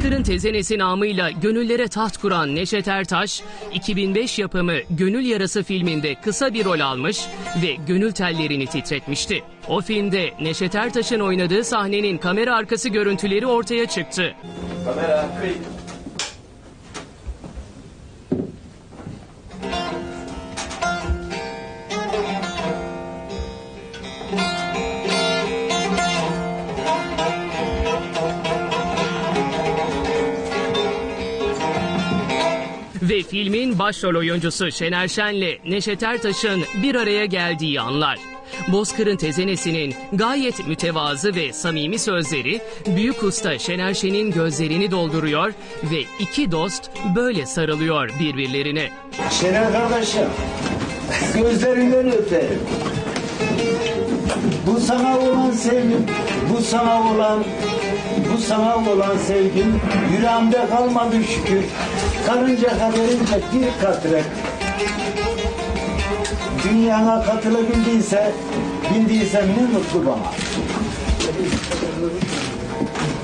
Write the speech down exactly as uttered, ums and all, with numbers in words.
Bozkır'ın tezenesi namıyla gönüllere taht kuran Neşet Ertaş, iki bin beş yapımı Gönül Yarası filminde kısa bir rol almış ve gönül tellerini titretmişti. O filmde Neşet Ertaş'ın oynadığı sahnenin kamera arkası görüntüleri ortaya çıktı. Kamera, kayıt. Ve filmin başrol oyuncusu Şener Şen'le Neşet Ertaş'ın bir araya geldiği anlar. Bozkır'ın tezenesinin gayet mütevazı ve samimi sözleri büyük usta Şener Şen'in gözlerini dolduruyor ve iki dost böyle sarılıyor birbirlerine. Şener kardeşim, gözlerinden öperim. Bu sana olan sevgim, bu sana olan, bu sana olan sevgim yüreğimde kalmadı şükür. Karınca kaderince bir katre. Dünyana katılabildiyse, bildiysem ne mutlu bana.